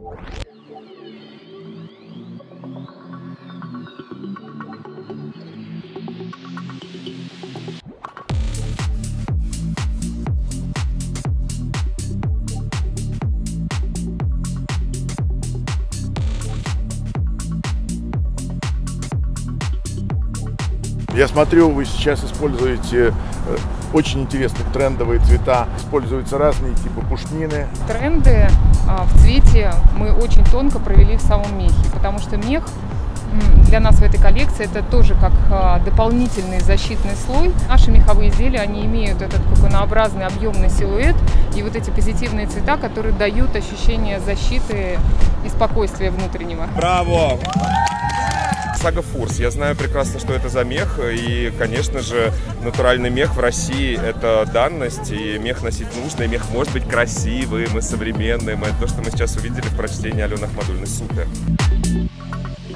Я смотрю, вы сейчас используете очень интересные трендовые цвета. Используются разные типы пушнины. Тренды в цвете мы очень тонко провели в самом мехе, потому что мех для нас в этой коллекции это тоже как дополнительный защитный слой. Наши меховые изделия, они имеют этот коконообразный объемный силуэт и вот эти позитивные цвета, которые дают ощущение защиты и спокойствия внутреннего. Браво! Saga Furs. Я знаю прекрасно, что это за мех, и, конечно же, натуральный мех в России – это данность, и мех носить нужно, и мех может быть красивым и современным. Это то, что мы сейчас увидели в прочтении Алены Ахмадуллиной. Супер!